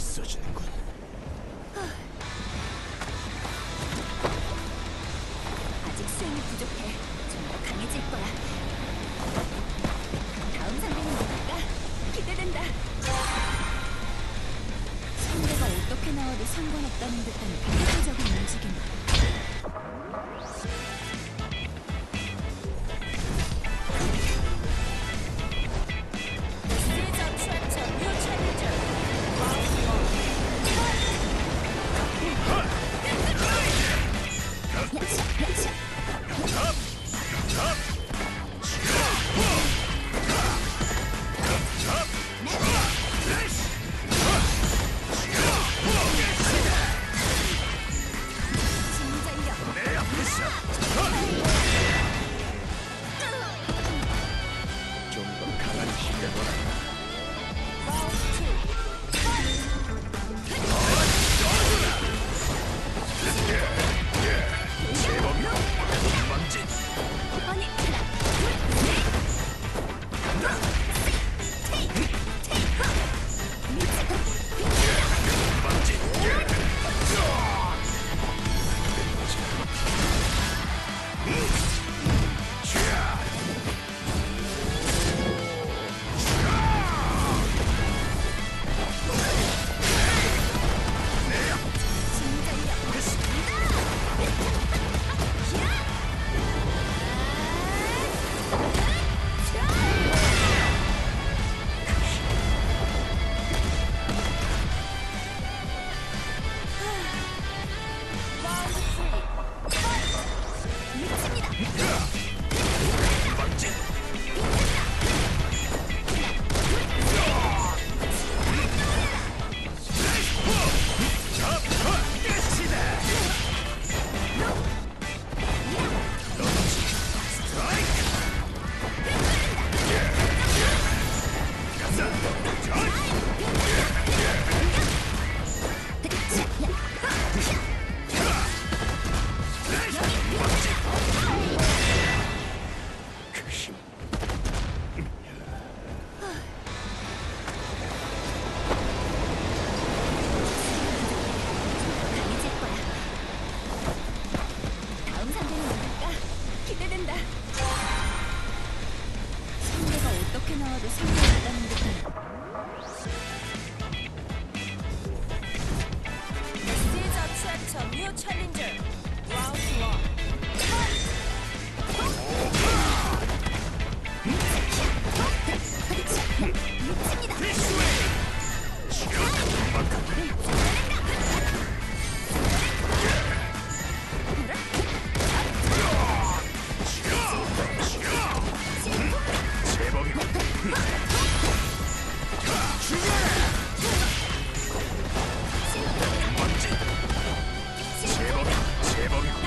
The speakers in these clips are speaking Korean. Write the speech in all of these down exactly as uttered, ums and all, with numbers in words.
있어지는군. 아직 수행이 부족해. 좀 더 강해질 거야. 다음 상대는 누굴까? 기대된다. 상대가 어떻게 나와도 상관없다는 듯한 회의적인 움직임. 좀 더 강한 힘을 보라. 제법이야. 먼지. 아니, 먼지. 먼지. 그 힘. 강해질 거야. 다음 상대는 누굴까? 기대된다. 상대가 어떻게 나와도 상관없다는 듯한. This is a threat to new challenger. Round one. 제법이고. 먼지. 제법이. 제법이고.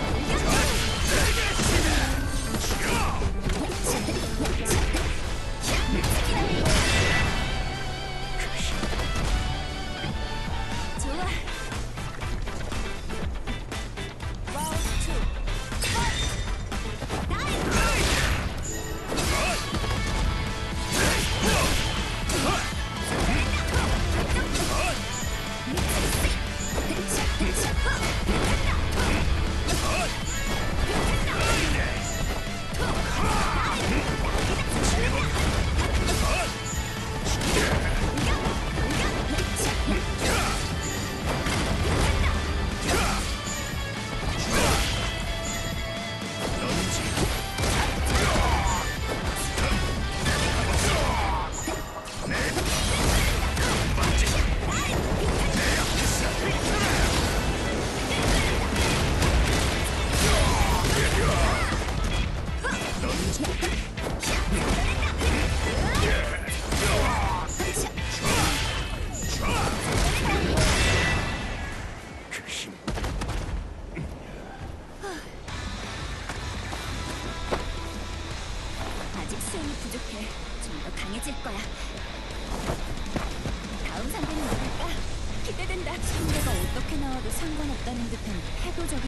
좋아. Round two. 그 힘. 아직 수행이 부족해. 좀 더 강해질 거야. 다음 상대는 누굴까? 기대된다. 상대가 어떻게 나와도 상관없다는 듯한 태도적인